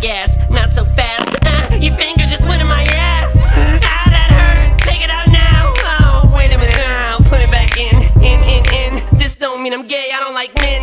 gas, not so fast. Your finger just went in my ass. Ah, that hurts, take it out now. Oh, wait a minute, put it back in. This don't mean I'm gay, I don't like men.